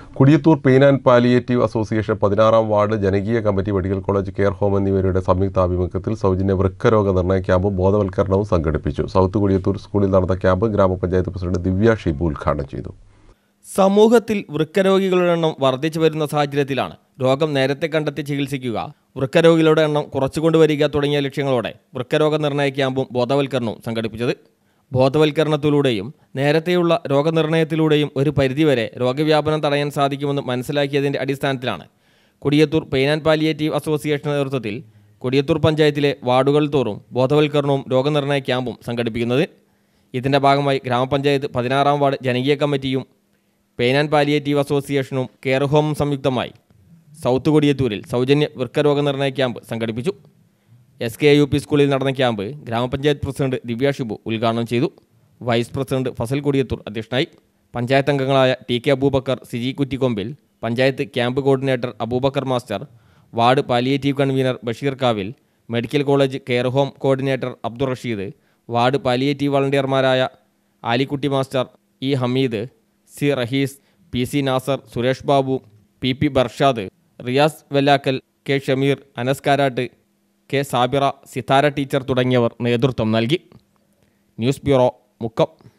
Kudiyathur pain and palliative association 16-ാം ward ജനകീയ കമ്മിറ്റി, മെഡിക്കൽ കോളേജ്, കെയർ ഹോം എന്നിവരുടെ സംയുക്താഭിമുഖ്യത്തിൽ സൗജന്യ വൃക്കരോഗ നിർണയ ക്യാമ്പും ബോധവൽക്കരണവും സംഘടിപ്പിച്ചു. സൗത്ത് കുടിയത്തൂർ സ്കൂളിൽ നടന്ന ക്യാമ്പ് ഗ്രാമപഞ്ചായത്ത് പ്രസിഡന്റ് ദിവ്യ ഷിബു ഉദ്ഘാടനം ചെയ്തു. സമൂഹത്തിൽ വൃക്കരോഗികളുടെ എണ്ണം വർദ്ധിച്ചു വരുന്ന സാഹചര്യത്തിലാണ് രോഗം നേരത്തെ കണ്ടെത്തി ചികിത്സിക്കുക, വൃക്കരോഗികളുടെ എണ്ണം കുറച്ചുകൊണ്ടുവരിക തുടങ്ങിയ ലക്ഷ്യങ്ങളോടെ വൃക്കരോഗ നിർണയ ക്യാമ്പും ബോധവൽക്കരണവും സംഘടിപ്പിച്ചത്. ബോധവൽക്കരണത്തിലൂടെയും നേരത്തെയുള്ള രോഗനിർണയത്തിലൂടെയും ഒരു പരിധിവരെ രോഗവ്യാപനം തടയാൻ സാധിക്കുമെന്ന് മനസ്സിലാക്കിയതിൻ്റെ അടിസ്ഥാനത്തിലാണ് കുടിയത്തൂർ പെയിൻ ആൻഡ് പാലിയേറ്റീവ് അസോസിയേഷന്റെ നേതൃത്വത്തിൽ കുടിയത്തൂർ പഞ്ചായത്തിലെ വാർഡുകൾ തോറും ബോധവൽക്കരണവും രോഗനിർണയ ക്യാമ്പും സംഘടിപ്പിക്കുന്നത്. ഇതിൻ്റെ ഭാഗമായി ഗ്രാമപഞ്ചായത്ത് 16-ാം വാർഡ് ജനകീയ കമ്മിറ്റിയും പെയിൻ ആൻഡ് പാലിയേറ്റീവ് അസോസിയേഷനും കെയർ ഹോമും സംയുക്തമായി സൗത്ത് കൊടിയത്തൂരിൽ സൗജന്യ വൃക്കരോഗ നിർണയ ക്യാമ്പ് സംഘടിപ്പിച്ചു. SKUP സ്കൂളിൽ നടന്ന ക്യാമ്പ് ഗ്രാമപഞ്ചായത്ത് പ്രസിഡന്റ് ദിവ്യ ഷിബു ഉദ്ഘാടനം ചെയ്തു. വൈസ് പ്രസിഡന്റ് ഫസൽ കൊടിയത്തൂർ അധ്യക്ഷനായി. പഞ്ചായത്ത് അംഗങ്ങളായ TK Aboobacker, Siji Kuttikombil, panchayat camp coordinator Aboobacker master, ward palliative convener Basheer Kavil, medical college care home coordinator Abdul Rasheed, ward palliative വളണ്ടിയർമാരായ Alikutty master, E Hameed, C Rahees, PC Nasar, Suresh Babu, PP Barshad, Riyas Vellakkal, K Shameer, Anas Karat, K Sabira, Sithara teacher തുടങ്ങിയവർ നേതൃത്വം നൽകി. News bureau, Mukkam.